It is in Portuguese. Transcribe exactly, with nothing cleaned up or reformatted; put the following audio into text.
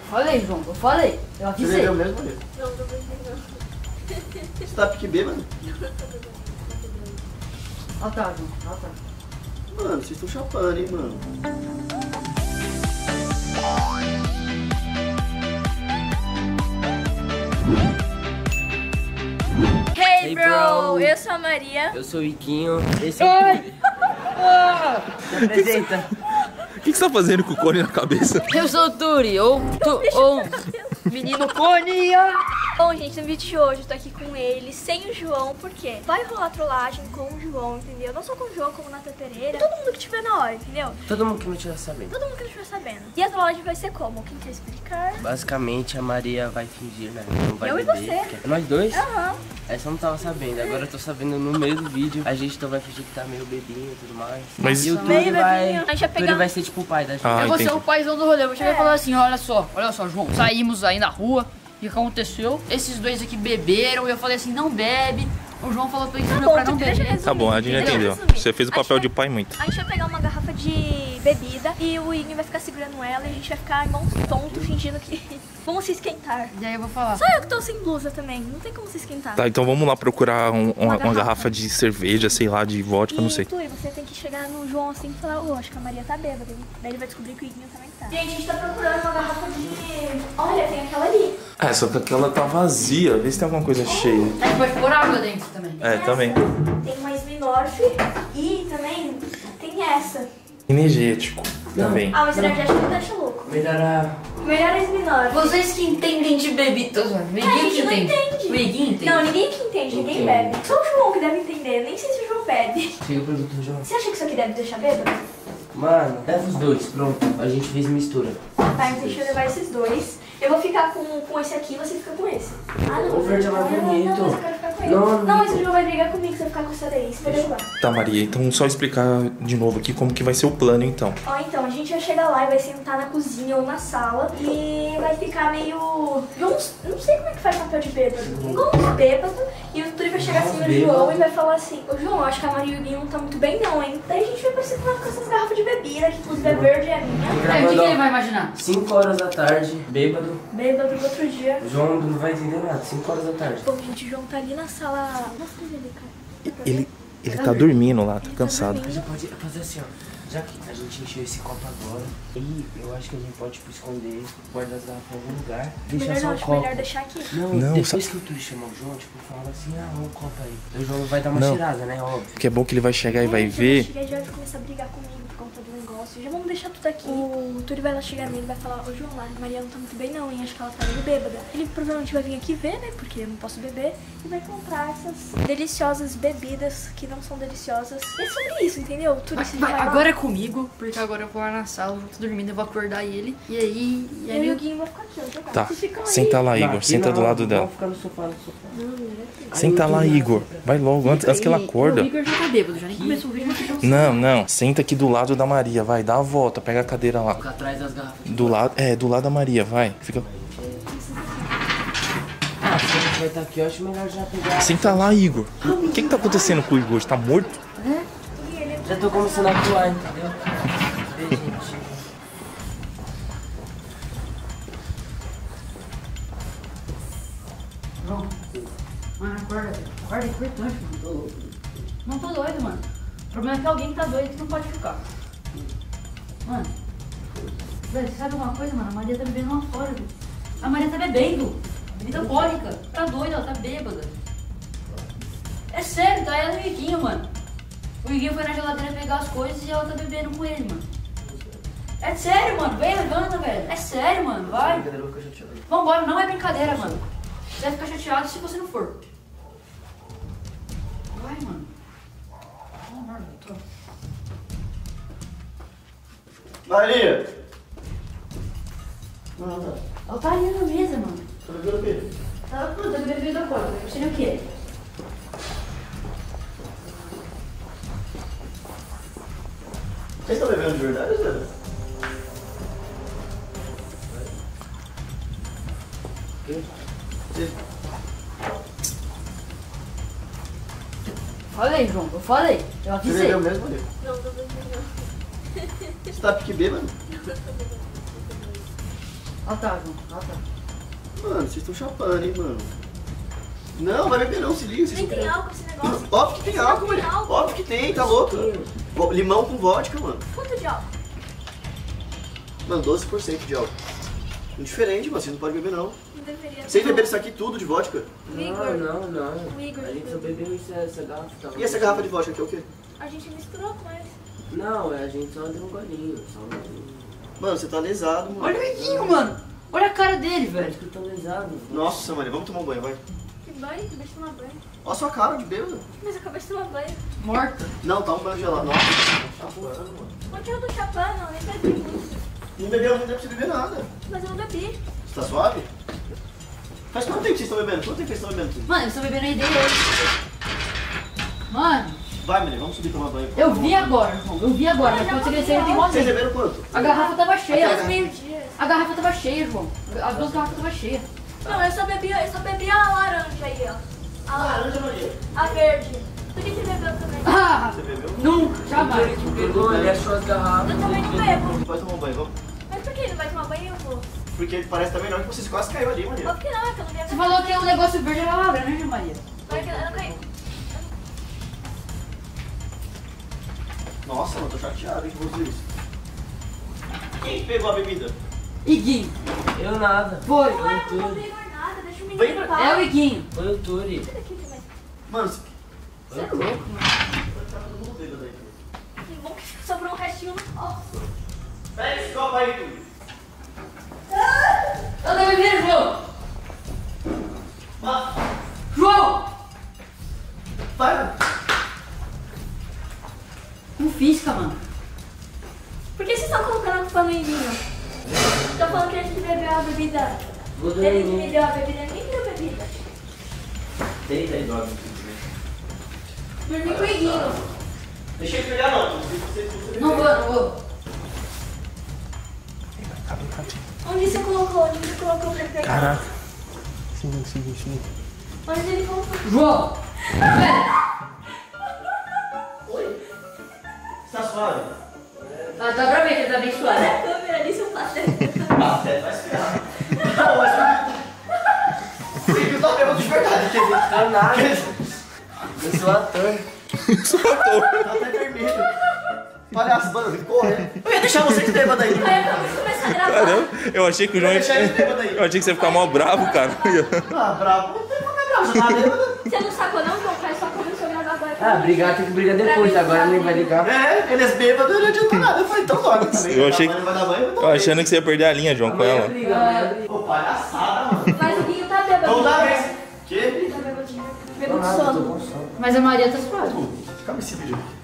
Falei, João, eu falei. Eu Você avisei. bebeu mesmo, Maria? Não, não bebi não. Você tá pique bêbado? Ah tá, João. Ah tá. Mano, vocês estão chapando, hein, mano. Hey, Hey, bro. bro. Eu sou a Maria. Eu sou o Iquinho. Esse é o... Se apresenta. O que, que você tá fazendo com o cone na cabeça? Eu sou o Turi, ou, tu, ou menino cone. Bom, gente, no vídeo de hoje eu tô aqui com ele, sem o João, por quê? Vai rolar trollagem com o João, entendeu? Não só com o João, como na Pereira. Todo mundo que tiver na hora, entendeu? Todo mundo que não estiver sabendo. Todo mundo que não estiver sabendo. E a trollagem vai ser como? Quem quer explicar? Basicamente, a Maria vai fingir, né? Não vai Eu e beber. você. Que- Nós dois? Aham. Essa eu não tava sabendo. Agora eu tô sabendo no meio do vídeo. A gente então vai fingir que tá meio bebinho e tudo mais. Mas- E o Meio Turi vai... bebinho. A gente vai o Turi pegar- vai ser tipo o pai da gente. Ah, Eu vou ser entendi. o paizão do rolê. Eu vou chegar e falar assim, olha só, olha só, João. Saímos aí na rua. O que aconteceu? Esses dois aqui beberam e eu falei assim, não bebe. O João falou pra, Tá bom, pra não tu deixa eu beber. resumir. Tá bom, a gente já Deixa eu entendeu. resumir. Você fez o A gente papel vai- de pai muito. A gente vai pegar uma garrafa de bebida e o Igor vai ficar segurando ela e a gente vai ficar igual um tonto fingindo que vamos se esquentar. E aí eu vou falar. Só eu que tô sem blusa também, não tem como se esquentar. Tá, então vamos lá procurar um- uma, uma garrafa. garrafa de cerveja, sei lá, de vodka, E não sei. tu, você tem que chegar no João assim e falar, ô, acho que a Maria tá bêbada. Daí ele vai descobrir que o Igor também tá. Gente, a gente tá procurando uma garrafa de... Olha, tem aquela ali. É, só que aquela tá vazia. Vê se tem alguma coisa cheia. A gente pode pôr água dentro também. É, também. Tem uma Smirnoff e também tem essa. Energético também. Ah, mas energético me deixa louco. Melhor a... Melhor a Smirnoff. Vocês que entendem de bebida. O A Iguinho gente que não entende. entende. O Iguinho entende. Não, ninguém aqui entende, ninguém Entende. bebe. Só o João que deve entender, nem sei se o João bebe. Chega pro doutor João. Você acha que isso aqui deve deixar bêbado? Mano, leva os dois, pronto. A gente fez mistura. Tá, então deixa eu levar esses dois. Eu vou ficar com, com esse aqui e você fica com esse. Ah, não. O verde é mais não, não, bonito. Não, mas eu quero ficar com ele. Não, Não, não. mas o João vai brigar comigo se eu ficar com essa daí. Você vai derrubar. Tá, Maria, então só explicar de novo aqui como que vai ser o plano, então. Ó, então, a gente vai chegar lá e vai sentar na cozinha ou na sala e vai ficar meio... Eu não, eu não sei como é que faz papel de bêbado. Igual uns bêbado. E o Turi vai chegar assim no bêbado. João e vai falar assim, ô João, eu acho que a Maria e o Guinho não tá muito bem não, hein? Daí a gente vai precisar com essas garrafas de bebida, que inclusive é verde e é minha. É, o que, Gravando, que ele ó, vai imaginar? cinco horas da tarde, bêbado. Bêbado do outro dia. O João não vai entender nada. cinco horas da tarde. Bom, gente, o João tá ali na sala... Nossa, ali, cara. Ele, ele tá dormindo lá, tá cansado. A gente pode fazer assim, ó. Já que a gente encheu esse copo agora, e eu acho que a gente pode tipo, esconder, guardar as garrafas em algum lugar, deixar Melhor só não, o acho copo. melhor deixar aqui. Não, Não, depois sabe- que o Turi chamar o João, tipo, fala assim, ah, olha o copo aí. O João vai dar uma Não. tirada, né? Óbvio. Porque é bom que ele vai chegar e vai É, ver. Já vai chegar e já vai começar a brigar comigo por conta do negócio. Já vamos deixar tudo aqui. O Turi vai lá chegar nele e vai falar, ô João, a Maria não tá muito bem não, hein? Acho que ela tá meio bêbada. Ele provavelmente vai vir aqui ver, né? Porque eu não posso beber. E vai comprar essas deliciosas bebidas que não são deliciosas. E é sobre isso, entendeu? O Turi se Vai, vai lá. agora é comigo, porque agora eu vou lá na sala, eu vou tô dormindo, eu vou acordar ele. E aí. E Eu aí e o Guinho vão ficar aqui, ó. jogar. Tá, Vocês ficam aí. senta lá, Não, Igor. aqui Senta do não, lado dela. Vamos ficar no sofá, no sofá. Senta lá, Igor. Vai logo, antes, antes que ela E- acorda. O Igor já tá bêbado, já nem começou o vídeo, mas já Não, não. Senta aqui do lado da Maria, vai. Dá a volta, pega a cadeira lá. Fica atrás das garrafas. Do lado, é, do lado da Maria, vai. Fica. Ah, se a gente vai estar aqui, eu acho melhor já pegar. Senta lá, Igor. O que que tá acontecendo com o Igor? Tá morto? Já tô começando a atuar, entendeu? Vê, gente. João, mano, acorda, velho. Acorda, é importante, mano. Tô louco. Não tô doido, mano. O problema é que alguém tá doido que não pode ficar. Mano, velho, você sabe uma coisa, mano? A Maria tá bebendo uma fora, velho. A Maria tá bebendo. Bebida alcoólica. Tá doida, ela tá bêbada. É sério, tá ela e o Iguinho, mano. O Iguinho foi na geladeira pegar as coisas e ela tá bebendo com ele, mano. É sério, mano. Vem, levanta, velho. É sério, mano. Vai. Vambora, não é brincadeira, mano. Você vai ficar chateado se você não for. Vai, mano. Vambora, tô. Maria! Não, não. Ela tá ali na mesa, mano. Tá bebendo o quê? Tá tudo, tá bebendo da coisa. Não sei nem o que é. Vocês estão bebendo de verdade, Zé? Vocês- Falei, João, eu falei. Eu Você avisei. bebeu mesmo, Maria? Não, não bebi não. Você tá pique bêbado? Ah tá, João. Ah tá. Mano, vocês estão chapando, hein, mano. Não, vai beber não, se liga. Nem tem álcool esse negócio. Óbvio que tem Não álcool, tem mano. álcool. Óbvio que tem, tá louco. Vo- Limão com vodka, mano. Quanto de álcool? Mano, doze por cento de álcool. Indiferente, mano, vocês não podem beber não. Não deveria. Vocês beberam isso aqui tudo de vodka? O Igor. Não, não, não. O Igor. A gente só bebeu isso, essa garrafa. Tá E essa garrafa de vodka aqui é o quê? A gente misturou com eles. Não, a gente só deu um golinho. Só um golinho. Mano, você tá lesado, mano. Olha o Iguinho, mano. Olha a cara dele, velho. Acho que eu tô lesado. Nossa, mano, vamos tomar um banho, vai. Que banho? Acabei de tomar banho. Olha a sua cara de bêbado. Mas eu acabei de tomar banho. Morta. Não, tá um banho gelado. Nossa, tá chapando, mano. Por que eu tô chapando? Eu nem bebi muito. Não bebeu, não deu pra você beber nada. Mas eu não bebi. Você tá suave? Faz quanto tempo vocês estão bebendo? Quanto tempo vocês estão bebendo? Mano, eles estão bebendo aí dele hoje. Mano, Vai, menino, vamos subir tomar banho. eu vi agora, João. Eu vi agora, mas quando você crescer ele tem mó Vocês medo. beberam quanto? A garrafa tava cheia. Até meio-dia. A garrafa tava cheia, João. As duas garrafas tava cheias. Não, eu só bebi, eu só bebi a laranja aí, ó. A laranja. Laranja, Maria. A verde. Por que você bebeu também? Ah, Você bebeu? nunca, jamais. Ele que pegou, ele achou as garrafas. Eu também não bebo. Vai tomar um banho, vamos. Mas por que ele vai tomar banho e eu vou? Porque parece também não que vocês quase caiu ali, Maria. Óbvio que não, é que eu não Você bebo. falou que o negócio verde era laranja, Maria. Vai que eu não caí. Nossa, mano, tô chateado, hein, com vocês. Quem pegou a bebida? Iguinho. Eu nada. Foi. Não é, Foi eu o não Turi. ligo nada, deixa o Vem menino pra- em É o paz. Iguinho. Foi o Turi. Sai daqui também. Mano, você Você é louco, mano. tá todo mundo bêbado aí. Que bom que sobrou um restinho no copo. Pega esse copo aí, Túlio. Eu tô bebendo, João. Vai, João. vai. Não fisca, mano. Por que vocês estão colocando a culpa no Iguinho? Tô falando que a gente bebeu a bebida. Vou dar Ele que um- me deu a bebida, ele nem me deu a bebida. Deita aí, dorme. Dormi com o Iguinho. Deixa ele pegar não, Túlio. Você- você- você- Não vou, não vou. Onde você colocou? Onde você colocou pra pegar? Caraca. Sim, sim, sim. Onde ele colocou? João. Velho. Oi. Você tá suave? Ah, dá pra ver que ele tá bem Olha suave. a câmera ali, seu pastel. Ah, Zé, vai se ferrar. Não, mas... Você viu, tá bêbado de verdade. quer ver? Não nada. Eu sou ator. Tá até vermelho. Palhaço, mano, corre. Eu ia deixar vocês bêbados aí. Aí acabou de começar a gravar. Caramba, eu achei que o João. Deixa ele bêbado aí. Eu achei que você ia ficar mal bravo, cara. Ah, bravo. Não tem como é bravo, você tá bêbado. Você não sacou não, João? Faz só começou a gravar agora. Ah, brigar tem que brigar depois, agora nem vai ligar. É, eles bêbados, não adianta nada. Eu falei, então dorme também. Eu achei- Vai dar banho, vai dar Eu achando que você ia perder a linha, João, com Amanhã ela. briga, amanhã briga. Pô, palhaçada, mano. Mas o Guinho tá bêbado. Vamos dar vez. Quê? Ele tá bêbado. Não Bêbado de nada, eu tô sono. com sono. Mas a Maria tá suave. Calma esse vídeo.